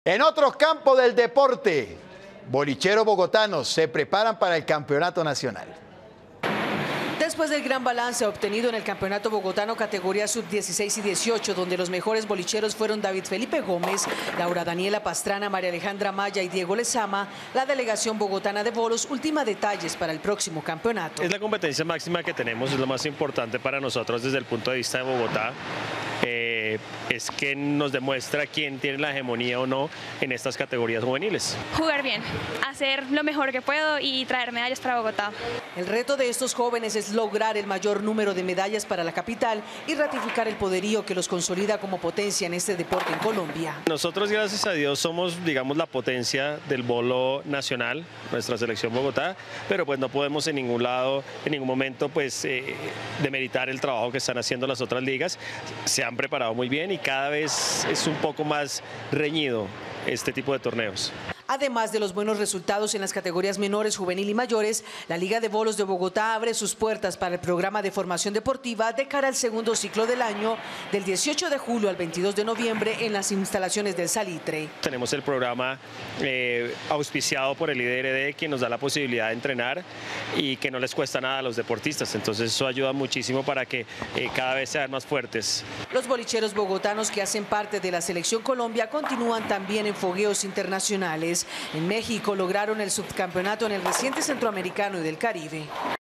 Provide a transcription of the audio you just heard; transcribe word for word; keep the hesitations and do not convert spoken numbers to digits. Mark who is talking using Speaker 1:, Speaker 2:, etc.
Speaker 1: En otros campos del deporte, bolicheros bogotanos se preparan para el campeonato nacional.
Speaker 2: Después del gran balance obtenido en el campeonato bogotano categoría sub dieciséis y dieciocho, donde los mejores bolicheros fueron David Felipe Gómez, Laura Daniela Pastrana, María Alejandra Maya y Diego Lezama, la delegación bogotana de bolos ultima detalles para el próximo campeonato.
Speaker 3: Es la competencia máxima que tenemos, es lo más importante para nosotros desde el punto de vista de Bogotá. Eh, es que nos demuestra quién tiene la hegemonía o no en estas categorías juveniles.
Speaker 4: Jugar bien, hacer lo mejor que puedo y traer medallas para Bogotá.
Speaker 2: El reto de estos jóvenes es lograr el mayor número de medallas para la capital y ratificar el poderío que los consolida como potencia en este deporte en Colombia.
Speaker 3: Nosotros, gracias a Dios, somos, digamos, la potencia del bolo nacional, nuestra selección Bogotá, pero pues no podemos en ningún lado, en ningún momento, pues eh, demeritar el trabajo que están haciendo las otras ligas. Se han preparado muy bien y cada vez es un poco más reñido este tipo de torneos.
Speaker 2: Además de los buenos resultados en las categorías menores, juvenil y mayores, la Liga de Bolos de Bogotá abre sus puertas para el programa de formación deportiva de cara al segundo ciclo del año, del dieciocho de julio al veintidós de noviembre en las instalaciones del Salitre.
Speaker 3: Tenemos el programa eh, auspiciado por el I D R D, que nos da la posibilidad de entrenar y que no les cuesta nada a los deportistas, entonces eso ayuda muchísimo para que eh, cada vez sean más fuertes.
Speaker 2: Los bolicheros bogotanos que hacen parte de la Selección Colombia continúan también en fogueos internacionales. En México lograron el subcampeonato en el reciente Centroamericano y del Caribe.